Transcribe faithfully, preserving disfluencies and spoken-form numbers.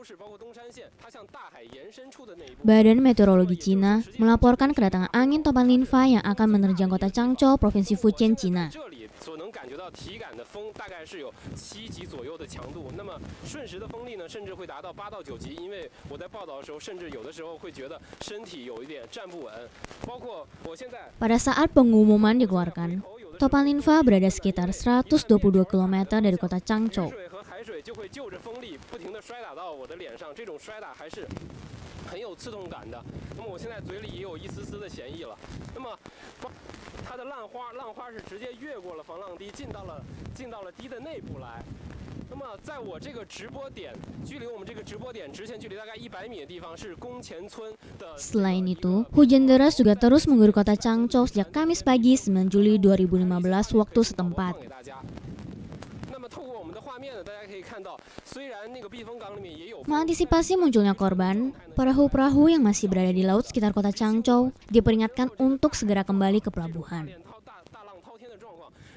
Badan Meteorologi Cina melaporkan kedatangan angin topan linfa yang akan menerjang kota Changzhou, Provinsi Fujian, Cina. Pada saat pengumuman dikeluarkan, topan linfa berada sekitar seratus dua puluh dua kilometer dari kota Changzhou. Selain itu, hujan deras juga terus mengguyur kota Changzhou sejak Kamis pagi sembilan Juli dua ribu lima belas waktu setempat. Mengantisipasi munculnya korban, perahu-perahu yang masih berada di laut sekitar kota Changzhou diperingatkan untuk segera kembali ke pelabuhan.